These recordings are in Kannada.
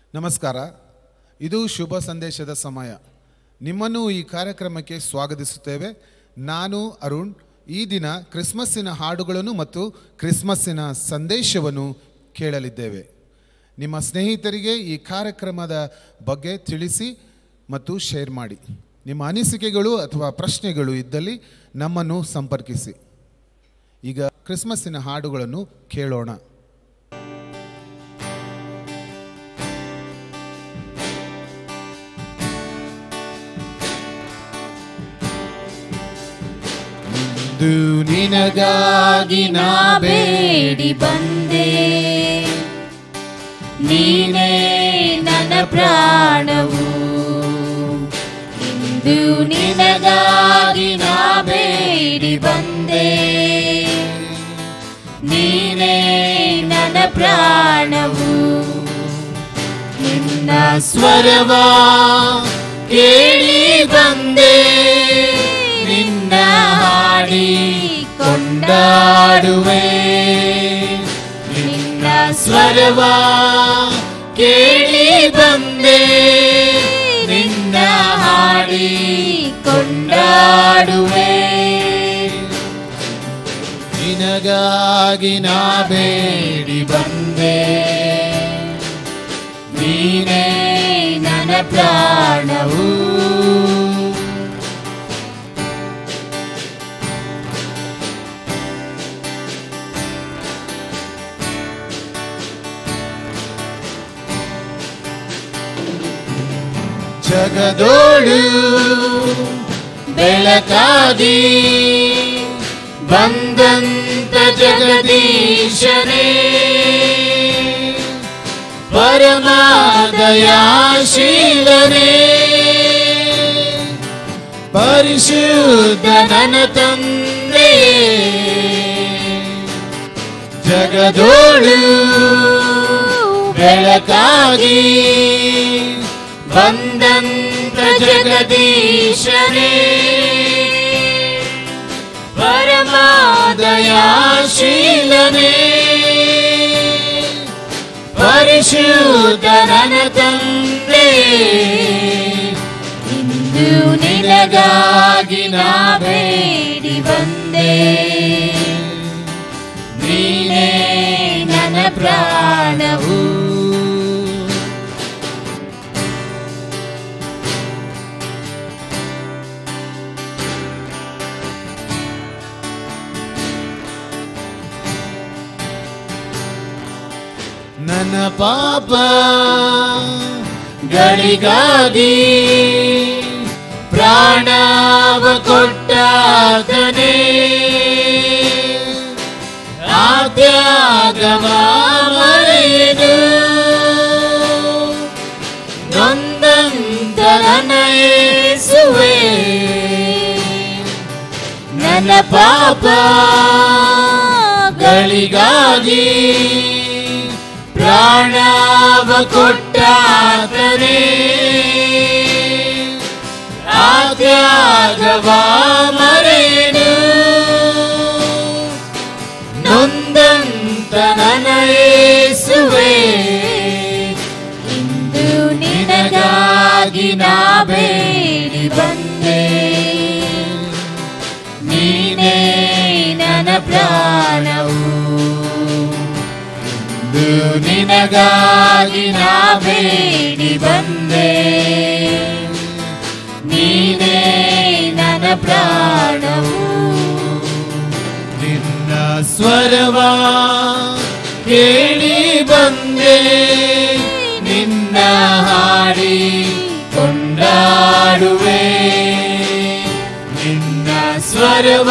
ನಮಸ್ಕಾರ. ಇದು ಶುಭ ಸಂದೇಶದ ಸಮಯ. ನಿಮ್ಮನ್ನು ಈ ಕಾರ್ಯಕ್ರಮಕ್ಕೆ ಸ್ವಾಗತಿಸುತ್ತೇವೆ. ನಾನು ಅರುಣ್. ಈ ದಿನ ಕ್ರಿಸ್ಮಸ್ಸಿನ ಹಾಡುಗಳನ್ನು ಮತ್ತು ಕ್ರಿಸ್ಮಸ್ಸಿನ ಸಂದೇಶವನ್ನು ಕೇಳಲಿದ್ದೇವೆ. ನಿಮ್ಮ ಸ್ನೇಹಿತರಿಗೆ ಈ ಕಾರ್ಯಕ್ರಮದ ಬಗ್ಗೆ ತಿಳಿಸಿ ಮತ್ತು ಶೇರ್ ಮಾಡಿ. ನಿಮ್ಮ ಅನಿಸಿಕೆಗಳು ಅಥವಾ ಪ್ರಶ್ನೆಗಳು ಇದ್ದಲ್ಲಿ ನಮ್ಮನ್ನು ಸಂಪರ್ಕಿಸಿ. ಈಗ ಕ್ರಿಸ್ಮಸ್ಸಿನ ಹಾಡುಗಳನ್ನು ಕೇಳೋಣ. ನಿನಗಾಗಿ ನಾ ಬೇಡಿ ಬಂದೆ, ನೀನೇ ನನ್ನ ಪ್ರಾಣವು. ಇಂದು ನಿನಗಾಗಿ ನಾ ಬೇಡಿ ಬಂದೆ, ನೀನೇ ನನ್ನ ಪ್ರಾಣವು. ನಿನ್ನ ಸ್ವರವ ಕೇಳಿ ಬಂದೆ, ನಿನ್ನ ಹಾಡಿ ಕೊಂಡಾಡುವೆ. ನಿನ್ನ ಸ್ವರವ ಕೇಳಿ ಬಂದೆ, ನಿನ್ನ ಹಾಡಿ ಕೊಂಡಾಡುವೆ. ನಿನಗಾಗಿ ನಾ ಬೇಡಿ ಬಂದೆ, ನೀನೇ ನನ್ನ ಪ್ರಾಣವು. ಜಗದೋಳು ಬೆಳಕಾಗಿ ಬಂದಂತ ಜಗದೀಶನೇ, ಪರಮದಯಾಶೀಲನೇ, ಪರಿಶುದ್ಧ ನನ್ನ ತಂದೆ. ಜಗದೋಳು ಬೆಳಕಾಗಿ ಬಂದಂತ ಜಗದೀಶನೇ, ಪರಮದಯಾಶೀಲನೇ, ಪರಿಶುದ್ಧ ನನ್ನ ತಂದೆ. ಇಂದು ನಿನಗಾಗಿ ನಾ ಬೇಡಿ ಬಂದೆ, ನೀನೇ ನನ್ನ ಪ್ರಾಣವು. ನನ್ನ ಪಾಪಗಳಿಗಾಗಿ ಪ್ರಾಣವ ಕೊಟ್ಟಾತನೇ, ಆ ತ್ಯಾಗವ ಮರೆಯದು ನೊಂದಂತ ನನ್ನ ಯೇಸುವೇ. ನನ್ನ ಪಾಪಗಳಿಗಾಗಿ ಪ್ರಾಣವ ಕೊಟ್ಟಾತನೇ, ಆ ತ್ಯಾಗವ ಮರೆಯದು ನೊಂದಂತ ನನ್ನ ಯೇಸುವೇ. ಇಂದು ನಿನಗಾಗಿ ನಾ ಬೇಡಿ ಬಂದೆ, ನೀನೇ ನನ್ನ ಪ್ರಾಣವು. ನಿನಗಾಗಿ ನಾ ಬೇಡಿ ಬಂದೆ, ನೀನೇ ನನ್ನ ಪ್ರಾಣವು. ನಿನ್ನ ಸ್ವರವ ಕೇಳಿ ಬಂದೆ, ನಿನ್ನ ಹಾಡಿ ಕೊಂಡಾಡುವೆ. ನಿನ್ನ ಸ್ವರವ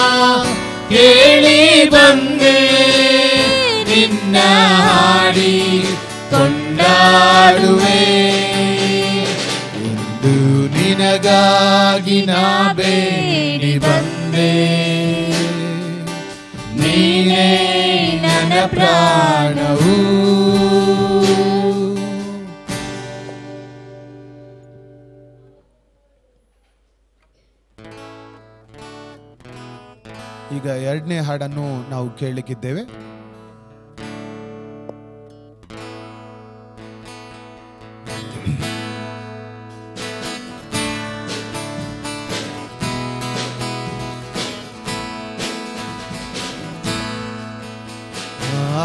ಕೇಳಿ ಬಂದೆ, ನಿನ್ನ ಹಾಡಿ ಕೊಂಡಾಡುವೆ. ಇಂದು ನಿನಗಾಗಿ ನಾ ಬೇಡಿ ಬಂದೆ, ನೀನೇ ನನ್ನ ಪ್ರಾಣವು. ಈಗ ಎರಡನೇ ಹಾಡನ್ನು ನಾವು ಕೇಳಲಿಕ್ಕಿದ್ದೇವೆ.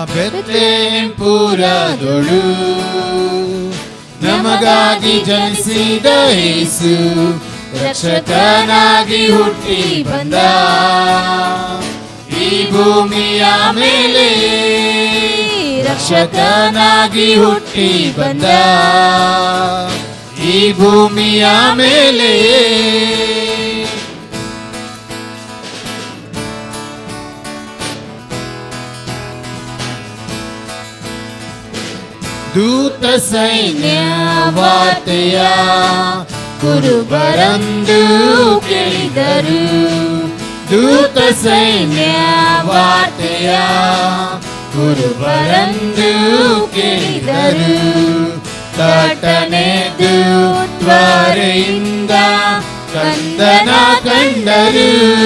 ಬೆತ್ಲೆಹೇಮ್ ಪುರದೊಳು ನಮಗಾಗಿ ಜನಿಸಿದ ಯೇಸು ರಕ್ಷಕನಾಗಿ ಹುಟ್ಟಿ ಬಂದ. ಈ ಭೂಮಿಯ ಮೇಲೆ ರಕ್ಷಕನಾಗಿ ಹುಟ್ಟಿ ಬಂದ. ಈ ಭೂಮಿಯ ಮೇಲೆ ದೂತ ಸೈನ್ಯ ವಾರ್ತೆಯ ಕುರುಬರಂದು ಕೇಳಿದರು. ದೂತ ಸೈನ್ಯ ವಾರ್ತೆಯ ಕುರುಬರಂದು ಕೇಳಿದರು. ತಟನೆದು ತ್ವರೆಯಿಂದ ಕಂದನ ಕಂಡರು.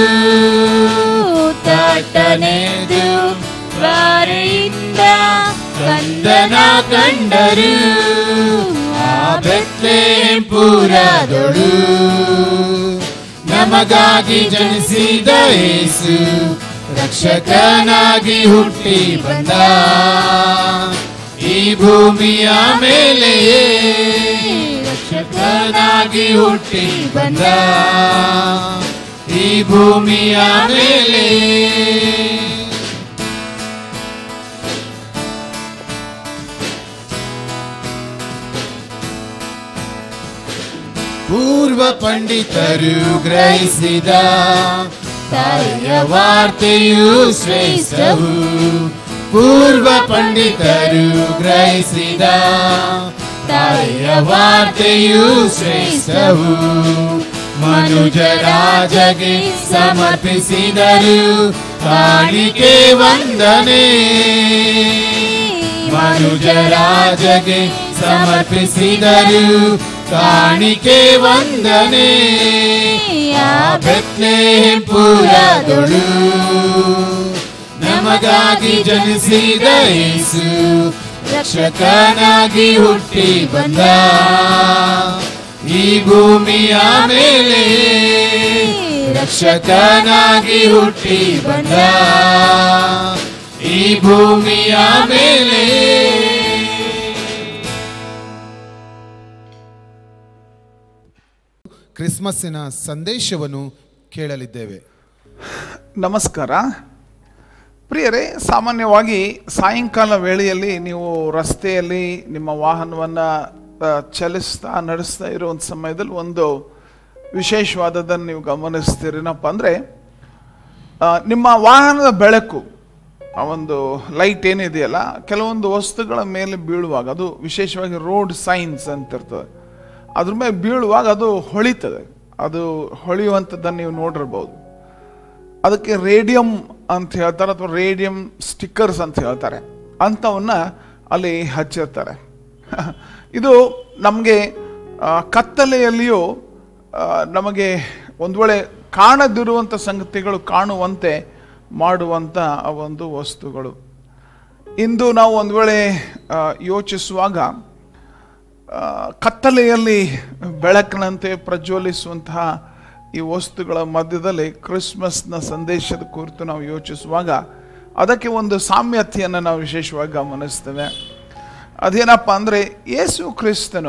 ತಟನೆದು ತ್ವರೆಯಿಂದ ಕಂದನ ಕಂಡರು. ಆ ಬೆತ್ಲೆಹೇಮ್ ಪುರದೊಳು ನಮಗಾಗಿ ಜನಿಸಿದ ಯೇಸು ರಕ್ಷಕನಾಗಿ ಹುಟ್ಟಿ ಬಂದ. ಈ ಭೂಮಿಯ ಮೇಲೆ ರಕ್ಷಕನಾಗಿ ಹುಟ್ಟಿ ಬಂದ. ಈ ಭೂಮಿಯ ಮೇಲೆ ಪೂರ್ವ ಪಂಡಿತರು ಗ್ರಹಿಸಿದ ತಾಯಿಯ ವಾರ್ತೆಯು ಶ್ರೇಷ್ಠವು. ಪೂರ್ವ ಪಂಡಿತರು ಗ್ರಹಿಸಿದ ತಾಯಿಯ ವಾರ್ತೆಯು ಶ್ರೇಷ್ಠವು. ಮನುಜರಾಜಗೆ ಸಮರ್ಪಿಸಿದರು ಕಾಣಿಕೆ ವಂದನೆ. ಮನುಜರಾಜಗೆ ಸಮರ್ಪಿಸಿದರು ಕಾಣಿಕೆ ವಂದನೆ. ಆ ಬೆತ್ಲೆಹೇಮ್ ಪುರದೊಳು ನಮಗಾಗಿ ಜನಿಸಿದ ಯೇಸು ರಕ್ಷಕನಾಗಿ ಹುಟ್ಟಿ ಬಂದ. ಈ ಭೂಮಿಯ ಮೇಲೆ ರಕ್ಷಕನಾಗಿ ಹುಟ್ಟಿ ಬಂದ. ಈ ಭೂಮಿಯ ಮೇಲೆ ಕ್ರಿಸ್ಮಸ್ಸಿನ ಸಂದೇಶವನ್ನು ಕೇಳಲಿದ್ದೇವೆ. ನಮಸ್ಕಾರ ಪ್ರಿಯರೇ, ಸಾಮಾನ್ಯವಾಗಿ ಸಾಯಂಕಾಲ ವೇಳೆಯಲ್ಲಿ ನೀವು ರಸ್ತೆಯಲ್ಲಿ ನಿಮ್ಮ ವಾಹನವನ್ನು ನಡೆಸ್ತಾ ಇರುವಂಥ ಸಮಯದಲ್ಲಿ ಒಂದು ವಿಶೇಷವಾದದ್ದನ್ನು ನೀವು ಗಮನಿಸ್ತೀರೇನಪ್ಪ ಅಂದರೆ, ನಿಮ್ಮ ವಾಹನದ ಬೆಳಕು, ಆ ಒಂದು ಲೈಟ್ ಏನಿದೆಯಲ್ಲ, ಕೆಲವೊಂದು ವಸ್ತುಗಳ ಮೇಲೆ ಬೀಳುವಾಗ, ಅದು ವಿಶೇಷವಾಗಿ ರೋಡ್ ಸೈನ್ಸ್ ಅಂತ ಇರ್ತದೆ, ಅದ್ರ ಮೇಲೆ ಬೀಳುವಾಗ ಅದು ಹೊಳಿತದೆ. ಅದು ಹೊಳೆಯುವಂಥದ್ದನ್ನು ನೀವು ನೋಡಿರ್ಬೋದು. ಅದಕ್ಕೆ ರೇಡಿಯಂ ಅಂತ ಹೇಳ್ತಾರೆ, ಅಥವಾ ರೇಡಿಯಂ ಸ್ಟಿಕ್ಕರ್ಸ್ ಅಂತ ಹೇಳ್ತಾರೆ. ಅಂಥವನ್ನ ಅಲ್ಲಿ ಹಚ್ಚಿರ್ತಾರೆ. ಇದು ನಮಗೆ ಕತ್ತಲೆಯಲ್ಲಿಯೂ ನಮಗೆ ಒಂದು ವೇಳೆ ಕಾಣದಿರುವಂಥ ಸಂಗತಿಗಳು ಕಾಣುವಂತೆ ಮಾಡುವಂಥ ಒಂದು ವಸ್ತುಗಳು. ಇಂದು ನಾವು ಒಂದು ವೇಳೆ ಯೋಚಿಸುವಾಗ ಕತ್ತಲೆಯಲ್ಲಿ ಬೆಳಕಿನಂತೆ ಪ್ರಜ್ವಲಿಸುವಂತಹ ಈ ವಸ್ತುಗಳ ಮಧ್ಯದಲ್ಲಿ ಕ್ರಿಸ್ಮಸ್ನ ಸಂದೇಶದ ಕುರಿತು ನಾವು ಯೋಚಿಸುವಾಗ ಅದಕ್ಕೆ ಒಂದು ಸಾಮ್ಯತೆಯನ್ನು ನಾವು ವಿಶೇಷವಾಗಿ ಗಮನಿಸ್ತೇವೆ. ಅದೇನಪ್ಪ ಅಂದರೆ, ಯೇಸು ಕ್ರಿಸ್ತನು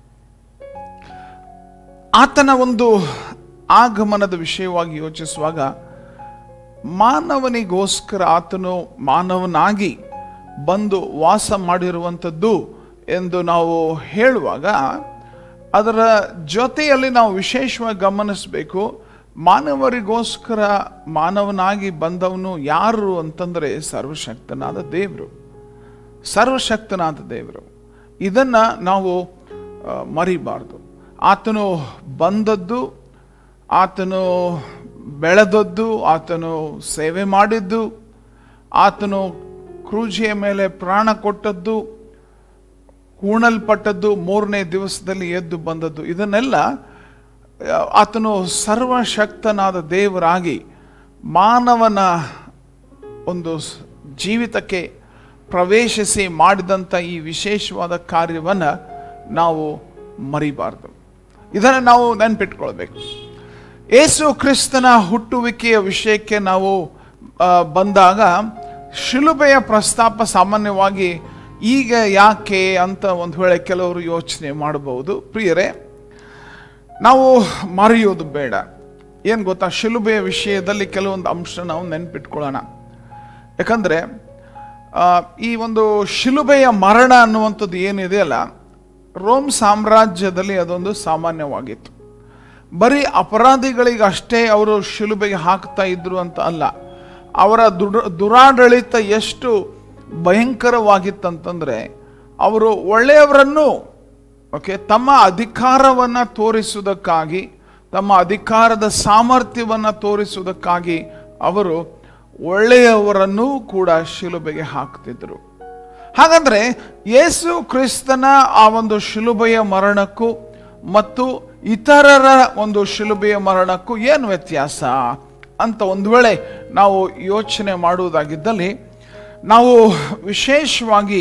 ಆತನ ಒಂದು ಆಗಮನದ ವಿಷಯವಾಗಿ ಯೋಚಿಸುವಾಗ ಮಾನವನಿಗೋಸ್ಕರ ಆತನು ಮಾನವನಾಗಿ ಬಂದು ವಾಸ ಮಾಡಿರುವಂಥದ್ದು ಎಂದು ನಾವು ಹೇಳುವಾಗ ಅದರ ಜೊತೆಯಲ್ಲಿ ನಾವು ವಿಶೇಷವಾಗಿ ಗಮನಿಸಬೇಕು, ಮಾನವರಿಗೋಸ್ಕರ ಮಾನವನಾಗಿ ಬಂದವನು ಯಾರು ಅಂತಂದರೆ ಸರ್ವಶಕ್ತನಾದ ದೇವರು. ಸರ್ವಶಕ್ತನಾದ ದೇವರು, ಇದನ್ನು ನಾವು ಮರಿಬಾರ್ದು. ಆತನು ಬಂದದ್ದು, ಆತನು ಬೆಳೆದದ್ದು, ಆತನು ಸೇವೆ ಮಾಡಿದ್ದು, ಆತನು ಕ್ರೂಜಿಯ ಮೇಲೆ ಪ್ರಾಣ ಕೊಟ್ಟದ್ದು, ಹೂಣಲ್ಪಟ್ಟದ್ದು, 3ನೇ ದಿವಸದಲ್ಲಿ ಎದ್ದು ಬಂದದ್ದು, ಇದನ್ನೆಲ್ಲ ಆತನು ಸರ್ವಶಕ್ತನಾದ ದೇವರಾಗಿ ಮಾನವನ ಒಂದು ಜೀವಿತಕ್ಕೆ ಪ್ರವೇಶಿಸಿ ಮಾಡಿದಂಥ ಈ ವಿಶೇಷವಾದ ಕಾರ್ಯವನ್ನು ನಾವು ಮರಿಬಾರ್ದು. ಇದನ್ನು ನಾವು ನೆನಪಿಟ್ಕೊಳ್ಬೇಕು. ಯೇಸು ಕ್ರಿಸ್ತನ ಹುಟ್ಟುವಿಕೆಯ ವಿಷಯಕ್ಕೆ ನಾವು ಬಂದಾಗ ಶಿಲುಬೆಯ ಪ್ರಸ್ತಾಪ ಸಾಮಾನ್ಯವಾಗಿ ಈಗ ಯಾಕೆ ಅಂತ ಒಂದು ವೇಳೆ ಕೆಲವರು ಯೋಚನೆ ಮಾಡಬಹುದು. ಪ್ರಿಯರೇ, ನಾವು ಮರೆಯೋದು ಬೇಡ. ಏನು ಗೊತ್ತಾ, ಶಿಲುಬೆಯ ವಿಷಯದಲ್ಲಿ ಕೆಲವೊಂದು ಅಂಶ ನಾವು ನೆನ್ಪಿಟ್ಕೊಳ್ಳೋಣ. ಯಾಕಂದರೆ ಈ ಒಂದು ಶಿಲುಬೆಯ ಮರಣ ಅನ್ನುವಂಥದ್ದು ಏನಿದೆಯಲ್ಲ, ರೋಮ್ ಸಾಮ್ರಾಜ್ಯದಲ್ಲಿ ಅದೊಂದು ಸಾಮಾನ್ಯವಾಗಿತ್ತು. ಬರೀ ಅಪರಾಧಿಗಳಿಗೆ ಅಷ್ಟೇ ಅವರು ಶಿಲುಬೆಗೆ ಹಾಕ್ತಾ ಇದ್ರು ಅಂತ ಅಲ್ಲ. ಅವರ ದುರಾಡಳಿತ ಎಷ್ಟು ಭಯಂಕರವಾಗಿತ್ತಂತಂದರೆ, ಅವರು ಒಳ್ಳೆಯವರನ್ನು ತಮ್ಮ ಅಧಿಕಾರವನ್ನು ತೋರಿಸುವುದಕ್ಕಾಗಿ, ತಮ್ಮ ಅಧಿಕಾರದ ಸಾಮರ್ಥ್ಯವನ್ನು ತೋರಿಸುವುದಕ್ಕಾಗಿ ಅವರು ಒಳ್ಳೆಯವರನ್ನೂ ಕೂಡ ಶಿಲುಬೆಗೆ ಹಾಕ್ತಿದ್ರು. ಹಾಗಂದ್ರೆ ಯೇಸು ಕ್ರಿಸ್ತನ ಆ ಒಂದು ಶಿಲುಬೆಯ ಮರಣಕ್ಕೂ ಮತ್ತು ಇತರರ ಒಂದು ಶಿಲುಬೆಯ ಮರಣಕ್ಕೂ ಏನು ವ್ಯತ್ಯಾಸ ಅಂತ ಒಂದು ವೇಳೆ ನಾವು ಯೋಚನೆ ಮಾಡುವುದಾಗಿದ್ದಲ್ಲಿ, ನಾವು ವಿಶೇಷವಾಗಿ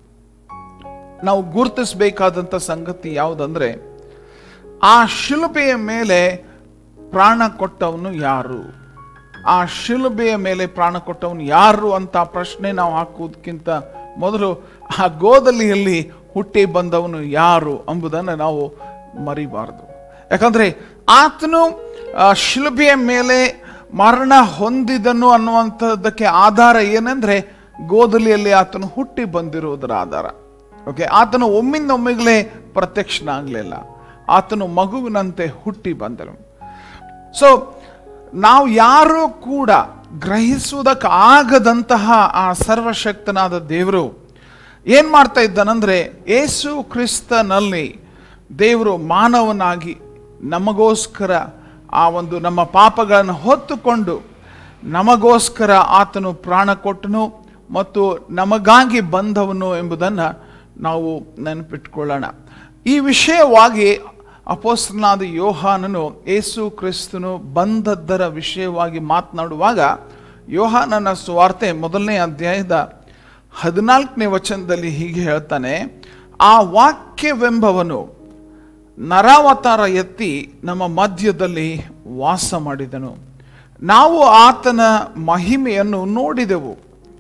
ನಾವು ಗುರುತಿಸಬೇಕಾದಂಥ ಸಂಗತಿ ಯಾವುದಂದ್ರೆ, ಆ ಶಿಲುಬೆಯ ಮೇಲೆ ಪ್ರಾಣ ಕೊಟ್ಟವನು ಯಾರು, ಆ ಶಿಲುಬೆಯ ಮೇಲೆ ಪ್ರಾಣ ಕೊಟ್ಟವನು ಯಾರು ಅಂತ ಪ್ರಶ್ನೆ ನಾವು ಹಾಕುವುದಕ್ಕಿಂತ ಮೊದಲು ಆ ಗೋದಲಿಯಲ್ಲಿ ಹುಟ್ಟಿ ಬಂದವನು ಯಾರು ಎಂಬುದನ್ನು ನಾವು ಮರಿಬಾರದು. ಯಾಕಂದ್ರೆ ಆತನು ಶಿಲುಬೆಯ ಮೇಲೆ ಮರಣ ಹೊಂದಿದನು ಅನ್ನುವಂಥದ್ದಕ್ಕೆ ಆಧಾರ ಏನಂದ್ರೆ, ಗೋದಲಿಯಲ್ಲಿ ಆತನು ಹುಟ್ಟಿ ಬಂದಿರುವುದರ ಆಧಾರ. ಆತನು ಒಮ್ಮಿಂದೊಮ್ಮೆಗಳೇ ಪ್ರತ್ಯಕ್ಷನಾಗಲಿಲ್ಲ, ಆತನು ಮಗುವಿನಂತೆ ಹುಟ್ಟಿ ಬಂದನು. ಸೊ ನಾವು ಯಾರೂ ಕೂಡ ಗ್ರಹಿಸುವುದಕ್ಕೆ ಆಗದಂತಹ ಆ ಸರ್ವಶಕ್ತನಾದ ದೇವರು ಏನ್ ಮಾಡ್ತಾ ಇದ್ದಾನಂದ್ರೆ, ಯೇಸು ಕ್ರಿಸ್ತನಲ್ಲಿ ದೇವರು ಮಾನವನಾಗಿ ನಮಗೋಸ್ಕರ ಆ ಒಂದು ನಮ್ಮ ಪಾಪಗಳನ್ನು ಹೊತ್ತುಕೊಂಡು ನಮಗೋಸ್ಕರ ಆತನು ಪ್ರಾಣ ಕೊಟ್ಟನು ಮತ್ತು ನಮಗಾಗಿ ಬಂದವನು ಎಂಬುದನ್ನು ನಾವು ನೆನಪಿಟ್ಕೊಳ್ಳೋಣ. ಈ ವಿಷಯವಾಗಿ ಅಪೊಸ್ತಲನಾದ ಯೋಹಾನನು ಯೇಸು ಕ್ರಿಸ್ತನು ಬಂದದ್ದರ ವಿಷಯವಾಗಿ ಮಾತನಾಡುವಾಗ, ಯೋಹಾನನ ಸುವಾರ್ತೆ 1ನೇ ಅಧ್ಯಾಯದ 14ನೇ ವಚನದಲ್ಲಿ ಹೀಗೆ ಹೇಳ್ತಾನೆ, ಆ ವಾಕ್ಯವೆಂಬವನು ನರಾವತಾರ ಎತ್ತಿ ನಮ್ಮ ಮಧ್ಯದಲ್ಲಿ ವಾಸ ಮಾಡಿದನು, ನಾವು ಆತನ ಮಹಿಮೆಯನ್ನು ನೋಡಿದೆವು.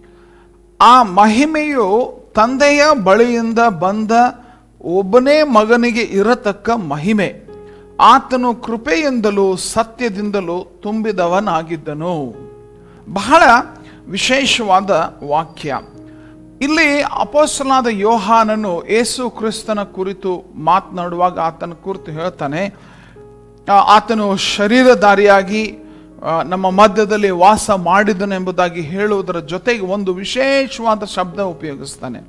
ಆ ಮಹಿಮೆಯು ತಂದೆಯ ಬಳಿಯಿಂದ ಬಂದ ಒಬ್ಬನೇ ಮಗನಿಗೆ ಇರತಕ್ಕ ಮಹಿಮೆ, ಆತನು ಕೃಪೆಯಿಂದಲೂ ಸತ್ಯದಿಂದಲೂ ತುಂಬಿದವನಾಗಿದ್ದನು. ಬಹಳ ವಿಶೇಷವಾದ ವಾಕ್ಯ. ಇಲ್ಲಿ ಅಪೊಸ್ತಲನಾದ ಯೋಹಾನನು ಯೇಸು ಕ್ರಿಸ್ತನ ಕುರಿತು ಮಾತನಾಡುವಾಗ ಆತನ ಕುರಿತು ಹೇಳ್ತಾನೆ, ಆತನು ಶರೀರಧಾರಿಯಾಗಿ ನಮ್ಮ ಮಧ್ಯದಲ್ಲಿ ವಾಸ ಮಾಡಿದನು ಎಂಬುದಾಗಿ ಹೇಳುವುದರ ಜೊತೆಗೆ ಒಂದು ವಿಶೇಷವಾದ ಶಬ್ದ ಉಪಯೋಗಿಸ್ತಾನೆ.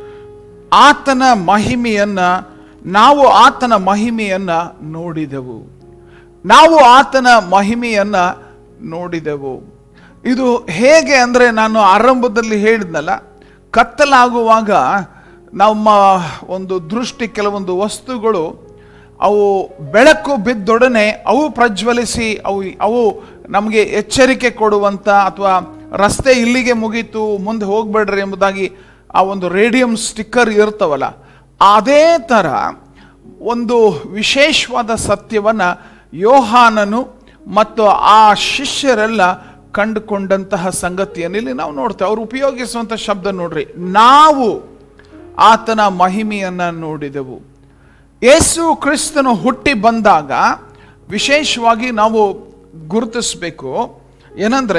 ಆತನ ಮಹಿಮೆಯನ್ನ, ನಾವು ಆತನ ಮಹಿಮೆಯನ್ನ ನೋಡಿದೆವು, ನಾವು ಆತನ ಮಹಿಮೆಯನ್ನ ನೋಡಿದೆವು. ಇದು ಹೇಗೆ ಅಂದ್ರೆ, ನಾನು ಆರಂಭದಲ್ಲಿ ಹೇಳಿದ್ನಲ್ಲ, ಕತ್ತಲಾಗುವಾಗ ನಮ್ಮ ಒಂದು ದೃಷ್ಟಿ, ಕೆಲವೊಂದು ವಸ್ತುಗಳು ಅವು ಬೆಳಕು ಬಿದ್ದೊಡನೆ ಅವು ಪ್ರಜ್ವಲಿಸಿ ಅವು ನಮಗೆ ಎಚ್ಚರಿಕೆ ಕೊಡುವಂಥ, ಅಥವಾ ರಸ್ತೆ ಇಲ್ಲಿಗೆ ಮುಗೀತು ಮುಂದೆ ಹೋಗ್ಬೇಡ್ರಿ ಎಂಬುದಾಗಿ ಆ ಒಂದು ರೇಡಿಯಂ ಸ್ಟಿಕ್ಕರ್ ಇರ್ತವಲ್ಲ, ಅದೇ ಥರ ಒಂದು ವಿಶೇಷವಾದ ಸತ್ಯವನ್ನು ಯೋಹಾನನು ಮತ್ತು ಆ ಶಿಷ್ಯರೆಲ್ಲ ಕಂಡುಕೊಂಡಂತಹ ಸಂಗತಿಯನ್ನು ಇಲ್ಲಿ ನಾವು ನೋಡ್ತೇವೆ. ಅವರು ಉಪಯೋಗಿಸುವಂಥ ಶಬ್ದ ನೋಡ್ರಿ, ನಾವು ಆತನ ಮಹಿಮೆಯನ್ನು ನೋಡಿದೆವು. ಯೇಸು ಕ್ರಿಸ್ತನು ಹುಟ್ಟಿ ಬಂದಾಗ ವಿಶೇಷವಾಗಿ ನಾವು ಗುರುತಿಸಬೇಕು ಏನಂದ್ರೆ,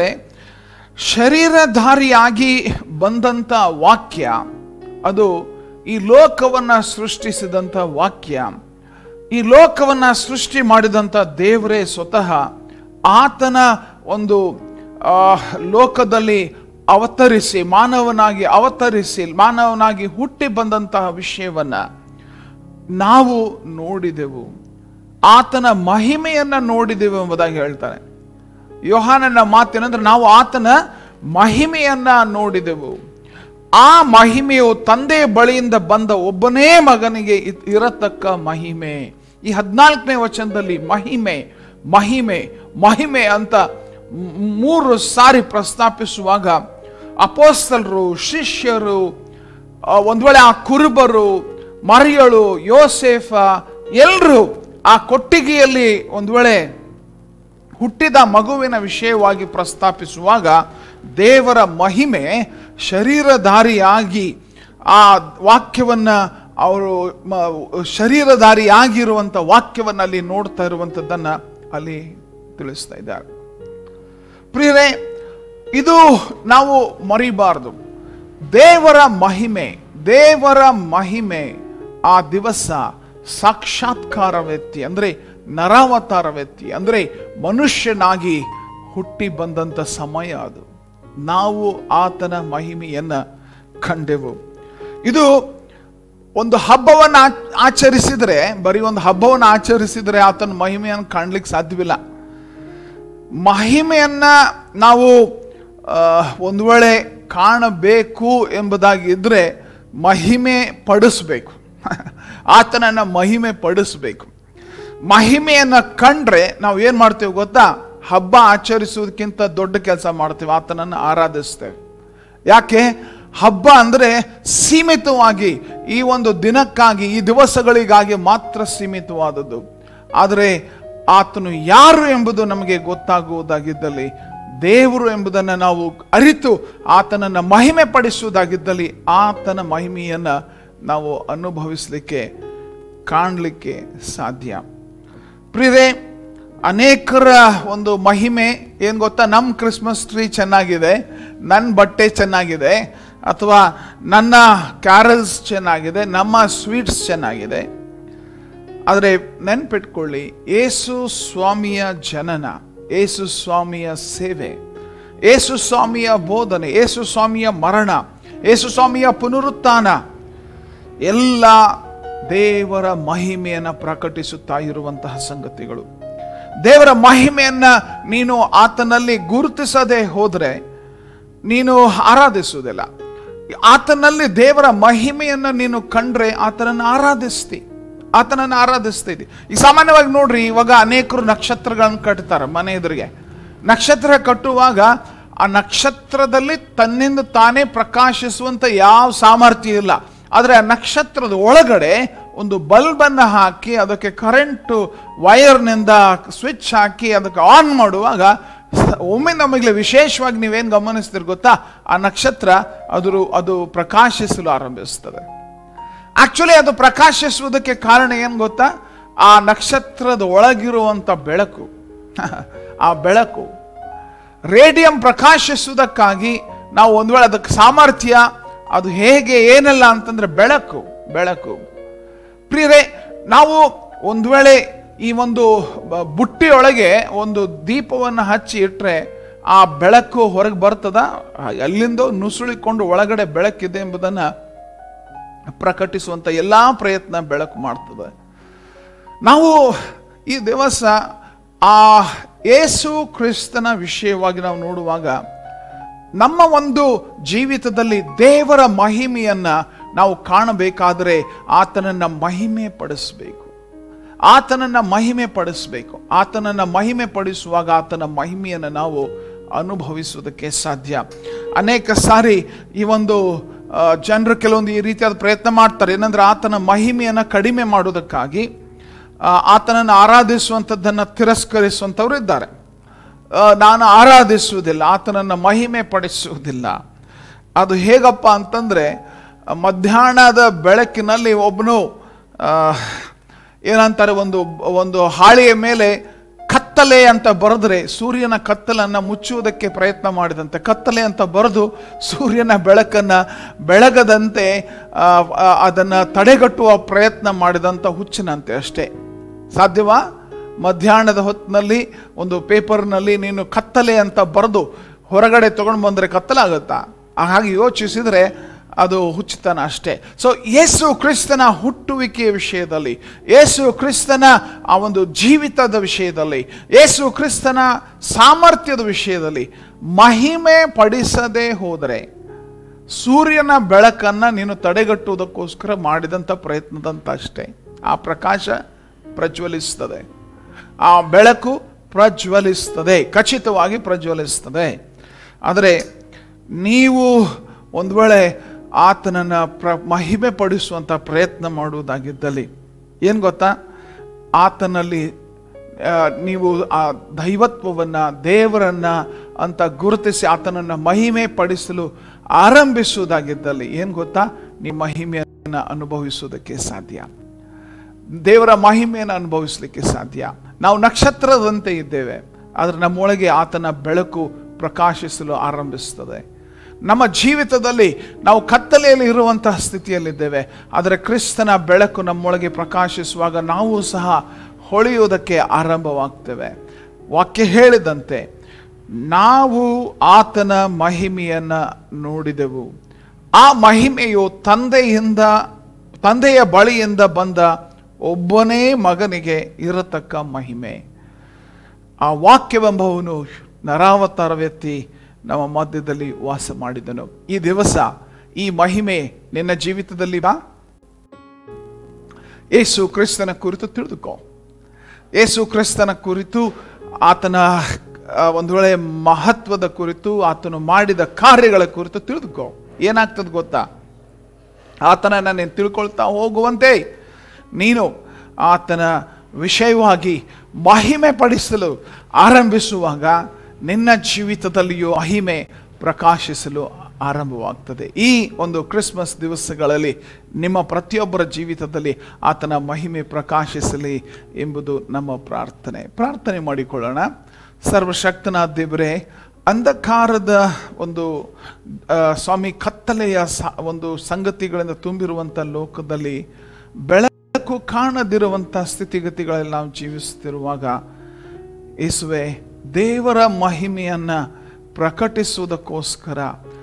ಶರೀರಧಾರಿಯಾಗಿ ಬಂದಂಥ ವಾಕ್ಯ ಅದು ಈ ಲೋಕವನ್ನು ಸೃಷ್ಟಿಸಿದಂಥ ವಾಕ್ಯ. ಈ ಲೋಕವನ್ನು ಸೃಷ್ಟಿ ಮಾಡಿದಂಥ ದೇವರೇ ಸ್ವತಃ ಆತನ ಒಂದು ಲೋಕದಲ್ಲಿ ಅವತರಿಸಿ ಮಾನವನಾಗಿ ಹುಟ್ಟಿ ಬಂದಂತಹ ವಿಷಯವನ್ನ ನಾವು ನೋಡಿದೆವು, ಆತನ ಮಹಿಮೆಯನ್ನ ನೋಡಿದೆವು ಎಂಬುದಾಗಿ ಹೇಳ್ತಾರೆ. ಯೋಹಾನನ ಮಾತೇನೆಂದ್ರೆ, ನಾವು ಆತನ ಮಹಿಮೆಯನ್ನ ನೋಡಿದೆವು. ಆ ಮಹಿಮೆಯು ತಂದೆಯ ಬಳಿಯಿಂದ ಬಂದ ಒಬ್ಬನೇ ಮಗನಿಗೆ ಇರತಕ್ಕ ಮಹಿಮೆ. ಈ 14ನೇ ವಚನದಲ್ಲಿ ಮಹಿಮೆ ಮಹಿಮೆ ಮಹಿಮೆ ಅಂತ 3 ಸಾರಿ ಪ್ರಸ್ತಾಪಿಸುವಾಗ ಅಪೊಸ್ತಲರು, ಶಿಷ್ಯರು, ಒಂದು ವೇಳೆ ಆ ಕುರುಬರು, ಮರಿಯಳು, ಯೋಸೇಫ ಎಲ್ಲರೂ ಆ ಕೊಟ್ಟಿಗೆಯಲ್ಲಿ ಒಂದು ವೇಳೆ ಹುಟ್ಟಿದ ಮಗುವಿನ ವಿಷಯವಾಗಿ ಪ್ರಸ್ತಾಪಿಸುವಾಗ ದೇವರ ಮಹಿಮೆ ಶರೀರಧಾರಿಯಾಗಿ ಆ ವಾಕ್ಯವನ್ನು ಅವರು ಶರೀರಧಾರಿಯಾಗಿರುವಂಥ ವಾಕ್ಯವನ್ನು ಅಲ್ಲಿ ನೋಡ್ತಾ ಇರುವಂಥದ್ದನ್ನು ಅಲ್ಲಿ ತಿಳಿಸ್ತಾ ಇದ್ದಾರೆ. ಪ್ರಿಯರೇ, ಇದು ನಾವು ಮರಿಬಾರದು. ದೇವರ ಮಹಿಮೆ ಆ ದಿವಸ ಸಾಕ್ಷಾತ್ಕಾರ ವ್ಯಕ್ತಿ ಅಂದರೆ ನರಾವತಾರ ವ್ಯಕ್ತಿ ಅಂದರೆ ಮನುಷ್ಯನಾಗಿ ಹುಟ್ಟಿ ಬಂದಂಥ ಸಮಯ ಅದು. ನಾವು ಆತನ ಮಹಿಮೆಯನ್ನು ಕಂಡೆವು. ಇದು ಒಂದು ಹಬ್ಬವನ್ನು ಆಚರಿಸಿದರೆ, ಬರೀ ಒಂದು ಹಬ್ಬವನ್ನು ಆಚರಿಸಿದರೆ ಆತನ ಮಹಿಮೆಯನ್ನು ಕಾಣಲಿಕ್ಕೆ ಸಾಧ್ಯವಿಲ್ಲ. ಮಹಿಮೆಯನ್ನು ನಾವು ಒಂದು ವೇಳೆ ಕಾಣಬೇಕು ಎಂಬುದಾಗಿ ಇದ್ದರೆ ಮಹಿಮೆ ಪಡಿಸ್ಬೇಕು. ಆತನನ್ನು ಮಹಿಮೆ ಪಡಿಸ್ಬೇಕು. ಮಹಿಮೆಯನ್ನು ಕಂಡ್ರೆ ನಾವು ಏನು ಮಾಡ್ತೇವೆ ಗೊತ್ತಾ? ಹಬ್ಬ ಆಚರಿಸುವುದಕ್ಕಿಂತ ದೊಡ್ಡ ಕೆಲಸ ಮಾಡ್ತೇವೆ, ಆತನನ್ನು ಆರಾಧಿಸ್ತೇವೆ. ಯಾಕೆ? ಹಬ್ಬ ಅಂದರೆ ಸೀಮಿತವಾಗಿ ಈ ಒಂದು ದಿನಕ್ಕಾಗಿ, ಈ ದಿವಸಗಳಿಗಾಗಿ ಮಾತ್ರ ಸೀಮಿತವಾದದ್ದು. ಆದರೆ ಆತನು ಯಾರು ಎಂಬುದು ನಮಗೆ ಗೊತ್ತಾಗುವುದಾಗಿದ್ದಲ್ಲಿ, ದೇವರು ಎಂಬುದನ್ನು ನಾವು ಅರಿತು ಆತನನ್ನು ಮಹಿಮೆ ಪಡಿಸುವುದಾಗಿದ್ದಲ್ಲಿ, ಆತನ ಮಹಿಮೆಯನ್ನು ನಾವು ಅನುಭವಿಸಲಿಕ್ಕೆ, ಕಾಣಲಿಕ್ಕೆ ಸಾಧ್ಯ. ಪ್ರಿಯರೇ, ಅನೇಕರ ಒಂದು ಮಹಿಮೆ ಏನು ಗೊತ್ತಾ? ನಮ್ಮ ಕ್ರಿಸ್ಮಸ್ ಟ್ರೀ ಚೆನ್ನಾಗಿದೆ, ನನ್ನ ಬಟ್ಟೆ ಚೆನ್ನಾಗಿದೆ, ಅಥವಾ ನನ್ನ ಕ್ಯಾರಲ್ಸ್ ಚೆನ್ನಾಗಿದೆ, ನಮ್ಮ ಸ್ವೀಟ್ಸ್ ಚೆನ್ನಾಗಿದೆ. ಆದರೆ ನೆನ್ಪಿಟ್ಕೊಳ್ಳಿ, ಯೇಸು ಸ್ವಾಮಿಯ ಜನನ, ಯೇಸು ಸ್ವಾಮಿಯ ಸೇವೆ, ಯೇಸು ಸ್ವಾಮಿಯ ಬೋಧನೆ, ಯೇಸು ಸ್ವಾಮಿಯ ಮರಣ, ಯೇಸು ಸ್ವಾಮಿಯ ಪುನರುತ್ಥಾನ ಎಲ್ಲ ದೇವರ ಮಹಿಮೆಯನ್ನು ಪ್ರಕಟಿಸುತ್ತಾ ಇರುವಂತಹ ಸಂಗತಿಗಳು. ದೇವರ ಮಹಿಮೆಯನ್ನು ನೀನು ಆತನಲ್ಲಿ ಗುರುತಿಸದೆ ಹೋದರೆ ನೀನು ಆರಾಧಿಸುವುದಿಲ್ಲ. ಆತನಲ್ಲಿ ದೇವರ ಮಹಿಮೆಯನ್ನು ನೀನು ಕಂಡ್ರೆ ಆತನನ್ನು ಆರಾಧಿಸ್ತೀವಿ. ಈಗ ಸಾಮಾನ್ಯವಾಗಿ ನೋಡ್ರಿ, ಇವಾಗ ಅನೇಕರು ನಕ್ಷತ್ರಗಳನ್ನು ಕಟ್ತಾರೆ ಮನೆ ಎದುರಿಗೆ. ನಕ್ಷತ್ರ ಕಟ್ಟುವಾಗ ಆ ನಕ್ಷತ್ರದಲ್ಲಿ ತನ್ನಿಂದ ತಾನೇ ಪ್ರಕಾಶಿಸುವಂತ ಯಾವ ಸಾಮರ್ಥ್ಯ ಇಲ್ಲ. ಆದರೆ ಆ ನಕ್ಷತ್ರದ ಒಳಗಡೆ ಒಂದು ಬಲ್ಬನ್ನು ಹಾಕಿ ಅದಕ್ಕೆ ಕರೆಂಟು ವೈರ್ನಿಂದ ಸ್ವಿಚ್ ಹಾಕಿ ಅದಕ್ಕೆ ಆನ್ ಮಾಡುವಾಗ ಒಮ್ಮೆ ನಮಗೆ ವಿಶೇಷವಾಗಿ ನೀವೇನು ಗಮನಿಸ್ತೀರಿ ಗೊತ್ತಾ? ಆ ನಕ್ಷತ್ರ ಅದು ಪ್ರಕಾಶಿಸಲು ಆರಂಭಿಸ್ತದೆ. ಆಕ್ಚುಲಿ ಅದು ಪ್ರಕಾಶಿಸುವುದಕ್ಕೆ ಕಾರಣ ಏನು ಗೊತ್ತಾ? ಆ ನಕ್ಷತ್ರದ ಒಳಗಿರುವಂಥ ಬೆಳಕು. ಆ ಬೆಳಕು ರೇಡಿಯಂ ಪ್ರಕಾಶಿಸುವುದಕ್ಕಾಗಿ ನಾವು ಒಂದು ವೇಳೆ ಅದಕ್ಕೆ ಸಾಮರ್ಥ್ಯ ಅದು ಹೇಗೆ ಏನೆಲ್ಲ ಅಂತಂದ್ರೆ ಬೆಳಕು. ಪ್ರಿಯರೇ, ನಾವು ಒಂದು ವೇಳೆ ಈ ಒಂದು ಬುಟ್ಟಿಯೊಳಗೆ ಒಂದು ದೀಪವನ್ನು ಹಚ್ಚಿ ಇಟ್ಟರೆ ಆ ಬೆಳಕು ಹೊರಗೆ ಬರ್ತದ? ಅಲ್ಲಿಂದ ನುಸುಳಿಕೊಂಡು ಒಳಗಡೆ ಬೆಳಕಿದೆ ಎಂಬುದನ್ನು ಪ್ರಕಟಿಸುವಂಥ ಎಲ್ಲ ಪ್ರಯತ್ನ ಬೆಳಕು ಮಾಡ್ತದೆ. ನಾವು ಈ ದಿವಸ ಆ ಯೇಸು ಕ್ರಿಸ್ತನ ವಿಷಯವಾಗಿ ನಾವು ನೋಡುವಾಗ ನಮ್ಮ ಒಂದು ಜೀವಿತದಲ್ಲಿ ದೇವರ ಮಹಿಮೆಯನ್ನು ನಾವು ಕಾಣಬೇಕಾದರೆ ಆತನನ್ನು ಮಹಿಮೆ ಪಡಿಸಬೇಕು. ಆತನನ್ನು ಮಹಿಮೆ ಪಡಿಸುವಾಗ ಆತನ ಮಹಿಮೆಯನ್ನು ನಾವು ಅನುಭವಿಸುವುದಕ್ಕೆ ಸಾಧ್ಯ. ಅನೇಕ ಸಾರಿ ಈ ಒಂದು ಜನರು ಕೆಲವೊಂದು ಈ ರೀತಿಯಾದ ಪ್ರಯತ್ನ ಮಾಡ್ತಾರೆ. ಏನಂದ್ರೆ ಆತನ ಮಹಿಮೆಯನ್ನು ಕಡಿಮೆ ಮಾಡೋದಕ್ಕಾಗಿ ಆತನನ್ನು ಆರಾಧಿಸುವಂಥದ್ದನ್ನು ತಿರಸ್ಕರಿಸುವಂಥವ್ರು ಇದ್ದಾರೆ. ನಾನು ಆರಾಧಿಸುವುದಿಲ್ಲ, ಆತನನ್ನು ಮಹಿಮೆ ಪಡಿಸುವುದಿಲ್ಲ. ಅದು ಹೇಗಪ್ಪ ಅಂತಂದರೆ, ಮಧ್ಯಾಹ್ನದ ಬೆಳಕಿನಲ್ಲಿ ಒಬ್ಬನು ಏನಂತಾರೆ, ಒಂದು ಹಾಳೆಯ ಮೇಲೆ ಕತ್ತಲೆ ಅಂತ ಬರೆದ್ರೆ ಸೂರ್ಯನ ಕತ್ತಲನ್ನು ಮುಚ್ಚುವುದಕ್ಕೆ ಪ್ರಯತ್ನ ಮಾಡಿದಂತೆ, ಕತ್ತಲೆ ಅಂತ ಬರೆದು ಸೂರ್ಯನ ಬೆಳಕನ್ನು ಬೆಳಗದಂತೆ ಅದನ್ನು ತಡೆಗಟ್ಟುವ ಪ್ರಯತ್ನ ಮಾಡಿದಂಥ ಹುಚ್ಚಿನಂತೆ. ಅಷ್ಟೇ ಸಾಧ್ಯವಾ? ಮಧ್ಯಾಹ್ನದ ಹೊತ್ತಿನಲ್ಲಿ ಒಂದು ಪೇಪರ್ನಲ್ಲಿ ನೀನು ಕತ್ತಲೆ ಅಂತ ಬರೆದು ಹೊರಗಡೆ ತಗೊಂಡು ಬಂದರೆ ಕತ್ತಲಾಗುತ್ತಾ? ಹಾಗೆ ಯೋಚಿಸಿದರೆ ಅದು ಹುಚ್ಚುತನ ಅಷ್ಟೇ. ಸೊ ಯೇಸು ಕ್ರಿಸ್ತನ ಹುಟ್ಟುವಿಕೆಯ ವಿಷಯದಲ್ಲಿ, ಯೇಸು ಕ್ರಿಸ್ತನ ಆ ಒಂದು ಜೀವಿತದ ವಿಷಯದಲ್ಲಿ, ಯೇಸು ಕ್ರಿಸ್ತನ ಸಾಮರ್ಥ್ಯದ ವಿಷಯದಲ್ಲಿ ಮಹಿಮೆ ಪಡಿಸದೆ ಹೋದರೆ ಸೂರ್ಯನ ಬೆಳಕನ್ನು ನೀನು ತಡೆಗಟ್ಟುವುದಕ್ಕೋಸ್ಕರ ಮಾಡಿದಂಥ ಪ್ರಯತ್ನದಂತ ಅಷ್ಟೇ. ಆ ಪ್ರಕಾಶ ಪ್ರಜ್ವಲಿಸ್ತದೆ, ಆ ಬೆಳಕು ಪ್ರಜ್ವಲಿಸ್ತದೆ, ಖಚಿತವಾಗಿ ಪ್ರಜ್ವಲಿಸ್ತದೆ. ಆದರೆ ನೀವು ಒಂದು ವೇಳೆ ಆತನನ್ನು ಮಹಿಮೆ ಪಡಿಸುವಂಥ ಪ್ರಯತ್ನ ಮಾಡುವುದಾಗಿದ್ದಲ್ಲಿ ಏನು ಗೊತ್ತಾ? ಆತನಲ್ಲಿ ನೀವು ಆ ದೈವತ್ವವನ್ನು, ದೇವರನ್ನ ಅಂತ ಗುರುತಿಸಿ ಆತನನ್ನು ಮಹಿಮೆ ಪಡಿಸಲು ಆರಂಭಿಸುವುದಾಗಿದ್ದಲ್ಲಿ ಏನು ಗೊತ್ತಾ, ನಿಮ್ಮ ಮಹಿಮೆಯನ್ನು ಅನುಭವಿಸುವುದಕ್ಕೆ ಸಾಧ್ಯ, ದೇವರ ಮಹಿಮೆಯನ್ನು ಅನುಭವಿಸಲಿಕ್ಕೆ ಸಾಧ್ಯ. ನಾವು ನಕ್ಷತ್ರದಂತೆ ಇದ್ದೇವೆ, ಆದರೆ ನಮ್ಮೊಳಗೆ ಆತನ ಬೆಳಕು ಪ್ರಕಾಶಿಸಲು ಆರಂಭಿಸ್ತದೆ. ನಮ್ಮ ಜೀವಿತದಲ್ಲಿ ನಾವು ಕತ್ತಲೆಯಲ್ಲಿ ಇರುವಂತಹ ಸ್ಥಿತಿಯಲ್ಲಿದ್ದೇವೆ, ಆದರೆ ಕ್ರಿಸ್ತನ ಬೆಳಕು ನಮ್ಮೊಳಗೆ ಪ್ರಕಾಶಿಸುವಾಗ ನಾವು ಸಹ ಹೊಳೆಯುವುದಕ್ಕೆ ಆರಂಭವಾಗ್ತೇವೆ. ವಾಕ್ಯ ಹೇಳಿದಂತೆ ನಾವು ಆತನ ಮಹಿಮೆಯನ್ನು ನೋಡಿದೆವು. ಆ ಮಹಿಮೆಯು ತಂದೆಯ ಬಳಿಯಿಂದ ಬಂದ ಒಬ್ಬನೇ ಮಗನಿಗೆ ಇರತಕ್ಕ ಮಹಿಮೆ. ಆ ವಾಕ್ಯವೆಂಬವನು ನರಾವತಾರ ವ್ಯಕ್ತಿ ನಮ್ಮ ಮಧ್ಯದಲ್ಲಿ ವಾಸ ಮಾಡಿದನು. ಈ ದಿವಸ ಈ ಮಹಿಮೆ ನಿನ್ನ ಜೀವಿತದಲ್ಲಿ ಬಾ. ಯೇಸು ಕ್ರಿಸ್ತನ ಕುರಿತು ತಿಳಿದುಕೋ. ಯೇಸು ಕ್ರಿಸ್ತನ ಕುರಿತು, ಆತನ ಒಂದು ವೇಳೆ ಮಹತ್ವದ ಕುರಿತು, ಆತನು ಮಾಡಿದ ಕಾರ್ಯಗಳ ಕುರಿತು ತಿಳಿದುಕೋ. ಏನಾಗ್ತದೆ ಗೊತ್ತಾ, ಆತನನ್ನು ನೀನು ತಿಳ್ಕೊಳ್ತಾ ಹೋಗುವಂತೆ ನೀನು ಆತನ ವಿಷಯವಾಗಿ ಮಹಿಮೆ ಪಡಿಸಲು ಆರಂಭಿಸುವಾಗ ನಿನ್ನ ಜೀವಿತದಲ್ಲಿಯೂ ಮಹಿಮೆ ಪ್ರಕಾಶಿಸಲು ಆರಂಭವಾಗ್ತದೆ. ಈ ಒಂದು ಕ್ರಿಸ್ಮಸ್ ದಿವಸಗಳಲ್ಲಿ ನಿಮ್ಮ ಪ್ರತಿಯೊಬ್ಬರ ಜೀವಿತದಲ್ಲಿ ಆತನ ಮಹಿಮೆ ಪ್ರಕಾಶಿಸಲಿ ಎಂಬುದು ನಮ್ಮ ಪ್ರಾರ್ಥನೆ ಮಾಡಿಕೊಳ್ಳೋಣ. ಸರ್ವಶಕ್ತನಾದ ದೇವರೇ, ಅಂಧಕಾರದ ಒಂದು ಸ್ವಾಮಿ ಕತ್ತಲೆಯ ಒಂದು ಸಂಗತಿಗಳಿಂದ ತುಂಬಿರುವಂಥ ಲೋಕದಲ್ಲಿ ಬೆಳಕು ಕಾಣದಿರುವಂಥ ಸ್ಥಿತಿಗತಿಗಳಲ್ಲಿ ನಾವು ಜೀವಿಸುತ್ತಿರುವಾಗ ಯೇಸುವೆ, ದೇವರ ಮಹಿಮೆಯನ್ನು ಪ್ರಕಟಿಸುವುದಕ್ಕೋಸ್ಕರ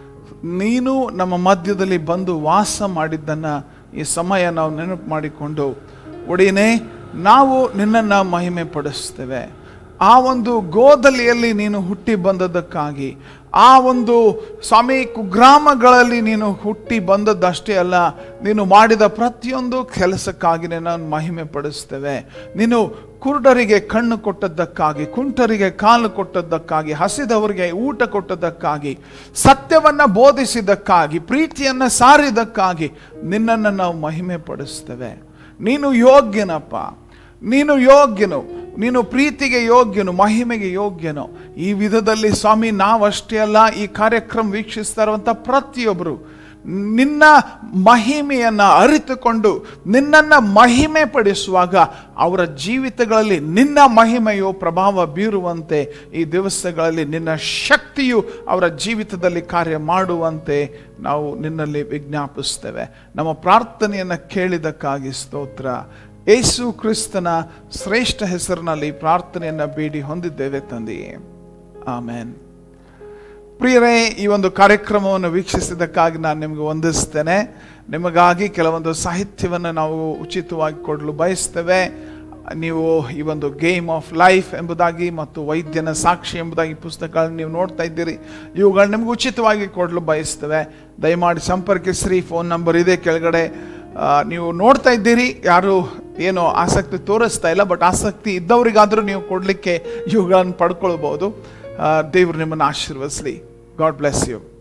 ನೀನು ನಮ್ಮ ಮಧ್ಯದಲ್ಲಿ ಬಂದು ವಾಸ ಮಾಡಿದ್ದನ್ನು ಈ ಸಮಯ ನಾವು ನೆನಪು ಮಾಡಿಕೊಂಡು, ಒಡೆಯನೇ, ನಾವು ನಿನ್ನನ್ನು ಮಹಿಮೆ ಪಡಿಸ್ತೇವೆ. ಆ ಒಂದು ಗೋದಲಿಯಲ್ಲಿ ನೀನು ಹುಟ್ಟಿ ಬಂದದ್ದಕ್ಕಾಗಿ, ಆ ಒಂದು ಸ್ವಾಮಿ ಕುಗ್ರಾಮಗಳಲ್ಲಿ ನೀನು ಹುಟ್ಟಿ ಬಂದದ್ದಷ್ಟೇ ಅಲ್ಲ, ನೀನು ಮಾಡಿದ ಪ್ರತಿಯೊಂದು ಕೆಲಸಕ್ಕಾಗಿ ನಾನು ಮಹಿಮೆ ಪಡಿಸ್ತೇವೆ. ನೀನು ಕುರುಡರಿಗೆ ಕಣ್ಣು ಕೊಟ್ಟದ್ದಕ್ಕಾಗಿ, ಕುಂಟರಿಗೆ ಕಾಲು ಕೊಟ್ಟದ್ದಕ್ಕಾಗಿ, ಹಸಿದವರಿಗೆ ಊಟ ಕೊಟ್ಟದ್ದಕ್ಕಾಗಿ, ಸತ್ಯವನ್ನು ಬೋಧಿಸಿದ್ದಕ್ಕಾಗಿ, ಪ್ರೀತಿಯನ್ನು ಸಾರಿದ್ದಕ್ಕಾಗಿ ನಿನ್ನನ್ನು ನಾವು ಮಹಿಮೆ ಪಡಿಸ್ತೇವೆ. ನೀನು ಯೋಗ್ಯನಪ್ಪ, ನೀನು ಯೋಗ್ಯನು, ನೀನು ಪ್ರೀತಿಗೆ ಯೋಗ್ಯನು, ಮಹಿಮೆಗೆ ಯೋಗ್ಯನು. ಈ ವಿಧದಲ್ಲಿ ಸ್ವಾಮಿ, ನಾವಷ್ಟೇ ಅಲ್ಲ, ಈ ಕಾರ್ಯಕ್ರಮ ವೀಕ್ಷಿಸ್ತಾ ಇರುವಂಥ ಪ್ರತಿಯೊಬ್ಬರು ನಿನ್ನ ಮಹಿಮೆಯನ್ನು ಅರಿತುಕೊಂಡು ನಿನ್ನನ್ನು ಮಹಿಮೆ ಪಡಿಸುವಾಗ ಅವರ ಜೀವಿತಗಳಲ್ಲಿ ನಿನ್ನ ಮಹಿಮೆಯು ಪ್ರಭಾವ ಬೀರುವಂತೆ, ಈ ದಿವಸಗಳಲ್ಲಿ ನಿನ್ನ ಶಕ್ತಿಯು ಅವರ ಜೀವಿತದಲ್ಲಿ ಕಾರ್ಯ ಮಾಡುವಂತೆ ನಾವು ನಿನ್ನಲ್ಲಿ ವಿಜ್ಞಾಪಿಸ್ತೇವೆ. ನಮ್ಮ ಪ್ರಾರ್ಥನೆಯನ್ನು ಕೇಳಿದಕ್ಕಾಗಿ ಸ್ತೋತ್ರ. ಯೇಸು ಕ್ರಿಸ್ತನ ಶ್ರೇಷ್ಠ ಹೆಸರಿನಲ್ಲಿ ಪ್ರಾರ್ಥನೆಯನ್ನು ಬೇಡಿ ಹೊಂದಿದ್ದೇವೆ ತಂದೆಯೇ, ಆಮೆನ್. ಪ್ರಿಯರೇ, ಈ ಒಂದು ಕಾರ್ಯಕ್ರಮವನ್ನು ವೀಕ್ಷಿಸಿದ್ದಕ್ಕಾಗಿ ನಾನು ನಿಮಗೆ ವಂದಿಸ್ತೇನೆ. ನಿಮಗಾಗಿ ಕೆಲವೊಂದು ಸಾಹಿತ್ಯವನ್ನು ನಾವು ಉಚಿತವಾಗಿ ಕೊಡಲು ಬಯಸ್ತೇವೆ. ನೀವು ಈ ಒಂದು ಗೇಮ್ ಆಫ್ ಲೈಫ್ ಎಂಬುದಾಗಿ ಮತ್ತು ವೈದ್ಯನ ಸಾಕ್ಷಿ ಎಂಬುದಾಗಿ ಪುಸ್ತಕಗಳನ್ನು ನೀವು ನೋಡ್ತಾ ಇದ್ದೀರಿ. ಇವುಗಳು ನಿಮಗೆ ಉಚಿತವಾಗಿ ಕೊಡಲು ಬಯಸ್ತೇವೆ. ದಯಮಾಡಿ ಸಂಪರ್ಕಿಸ್ರಿ. ಫೋನ್ ನಂಬರ್ ಇದೆ ಕೆಳಗಡೆ. ನೀವು ನೋಡ್ತಾ ಇದ್ದೀರಿ, ಯಾರು ಏನೋ ಆಸಕ್ತಿ ತೋರಿಸ್ತಾ ಇಲ್ಲ, ಬಟ್ ಆಸಕ್ತಿ ಇದ್ದವರಿಗಾದರೂ ನೀವು ಕೊಡಲಿಕ್ಕೆ ಇವುಗಳನ್ನು ಪಡ್ಕೊಳ್ಬೋದು. ದೇವರು ನಿಮ್ಮನ್ನು ಆಶೀರ್ವದಿಸಲಿ. God bless you.